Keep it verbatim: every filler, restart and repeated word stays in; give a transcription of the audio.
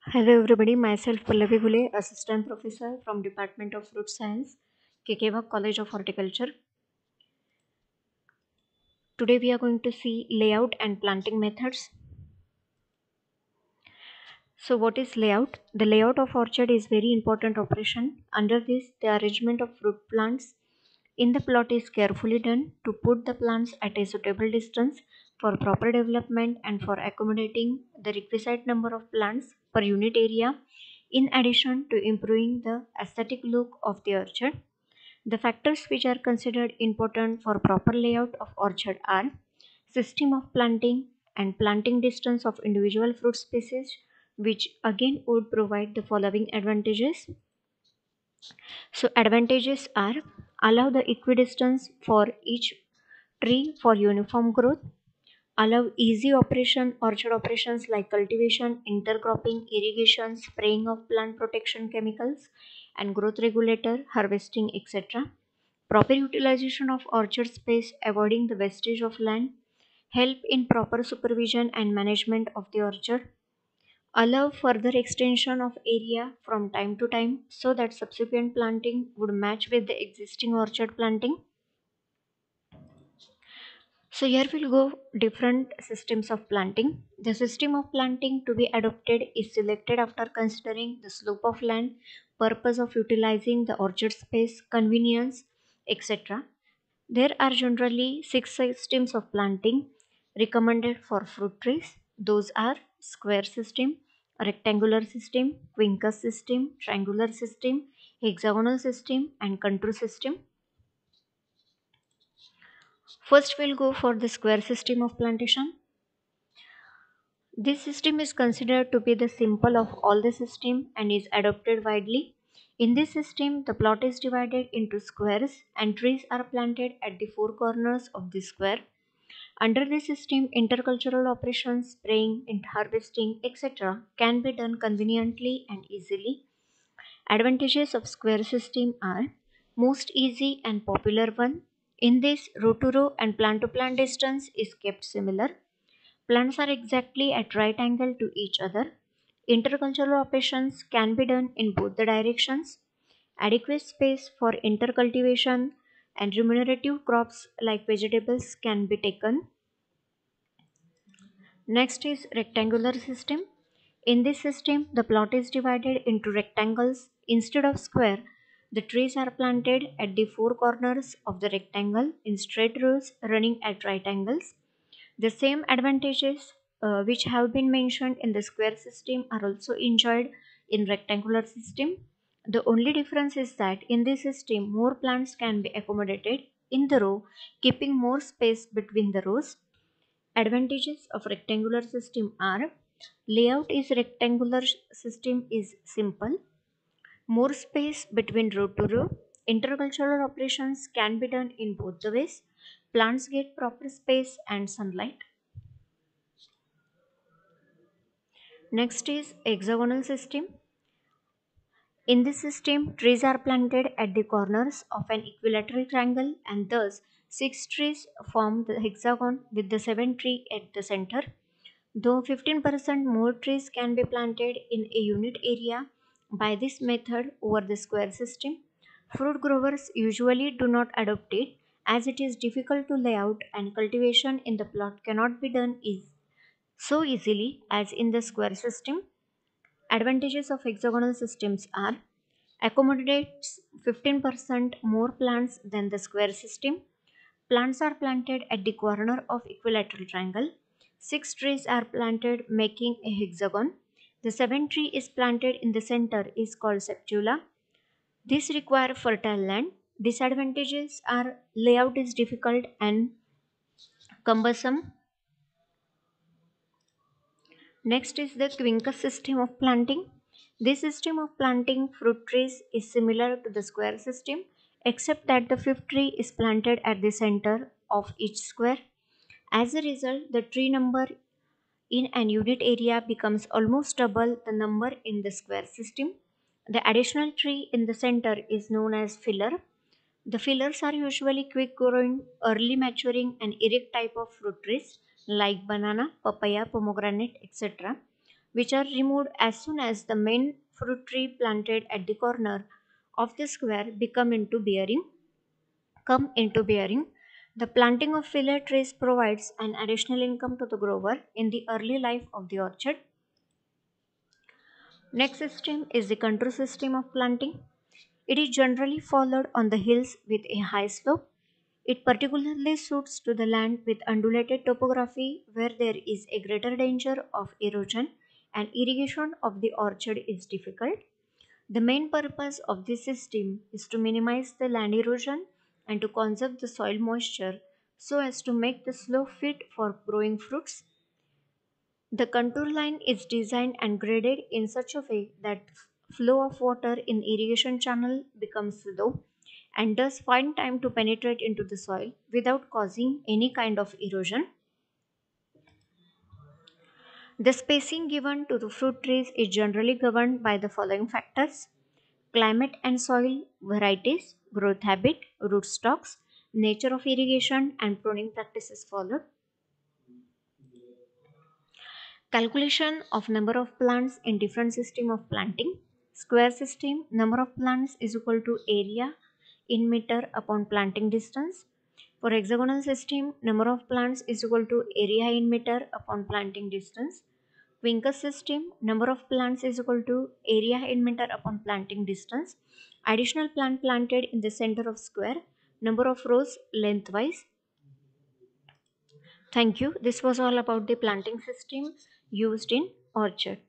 Hello everybody, myself Pallavi Ghule, Assistant Professor from Department of Fruit Science, K K Bhag College of Horticulture. Today we are going to see layout and planting methods. So what is layout? The layout of orchard is very important operation. Under this, the arrangement of fruit plants in the plot is carefully done to put the plants at a suitable distance for proper development and for accommodating the requisite number of plants per unit area, in addition to improving the aesthetic look of the orchard. The factors which are considered important for proper layout of orchard are system of planting and planting distance of individual fruit species, which again would provide the following advantages. So advantages are allow the equidistance for each tree for uniform growth, allow easy operation orchard operations like cultivation, intercropping, irrigation, spraying of plant protection chemicals and growth regulator, harvesting, et cetera. Proper utilization of orchard space, avoiding the wastage of land, help in proper supervision and management of the orchard, allow further extension of area from time to time so that subsequent planting would match with the existing orchard planting. So here we'll go different systems of planting. The system of planting to be adopted is selected after considering the slope of land, purpose of utilizing the orchard space, convenience, et cetera. There are generally six systems of planting recommended for fruit trees. Those are square system, rectangular system, quincus system, triangular system, hexagonal system, and contour system. First, we'll go for the square system of plantation. This system is considered to be the simple of all the system and is adopted widely. In this system, the plot is divided into squares and trees are planted at the four corners of the square. Under this system, intercultural operations, spraying, and harvesting, et cetera can be done conveniently and easily. Advantages of square system are most easy and popular one. In this, row to row and plant to plant distance is kept similar. Plants are exactly at right angle to each other. Intercultural operations can be done in both the directions. Adequate space for intercultivation and remunerative crops like vegetables can be taken. Next is rectangular system. In this system, the plot is divided into rectangles instead of square. The trees are planted at the four corners of the rectangle in straight rows running at right angles. The same advantages uh, which have been mentioned in the square system are also enjoyed in rectangular system. The only difference is that in this system more plants can be accommodated in the row, keeping more space between the rows. Advantages of rectangular system are layout is rectangular system is simple, more space between row to row, intercultural operations can be done in both the ways, plants get proper space and sunlight. Next is hexagonal system. In this system, trees are planted at the corners of an equilateral triangle and thus six trees form the hexagon with the seven tree at the center. Though fifteen percent more trees can be planted in a unit area by this method over the square system, fruit growers usually do not adopt it as it is difficult to lay out and cultivation in the plot cannot be done is so easily as in the square system. Advantages of hexagonal systems are accommodates fifteen percent more plants than the square system. Plants are planted at the corner of equilateral triangle. Six trees are planted making a hexagon. The seventh tree is planted in the center is called septula. This require fertile land. Disadvantages are layout is difficult and cumbersome. Next is the quincus system of planting. This system of planting fruit trees is similar to the square system except that the fifth tree is planted at the center of each square. As a result, the tree number in an unit area becomes almost double the number in the square system. The additional tree in the center is known as filler. The fillers are usually quick growing, early maturing and erect type of fruit trees like banana, papaya, pomegranate, et cetera. which are removed as soon as the main fruit tree planted at the corner of the square become into bearing, come into bearing. The planting of filler trees provides an additional income to the grower in the early life of the orchard. Next system is the contour system of planting. It is generally followed on the hills with a high slope. It particularly suits to the land with undulated topography where there is a greater danger of erosion and irrigation of the orchard is difficult. The main purpose of this system is to minimize the land erosion and to conserve the soil moisture so as to make the slope fit for growing fruits. The contour line is designed and graded in such a way that flow of water in irrigation channel becomes low and thus find time to penetrate into the soil without causing any kind of erosion. The spacing given to the fruit trees is generally governed by the following factors: climate and soil, varieties, growth habit, rootstocks, nature of irrigation, and pruning practices followed. Calculation of number of plants in different system of planting. Square system, number of plants is equal to area in meter upon planting distance. For hexagonal system, number of plants is equal to area in meter upon planting distance. Quincus system, number of plants is equal to area in meter upon planting distance. Additional plant planted in the center of square, number of rows lengthwise. Thank you. This was all about the planting system used in orchard.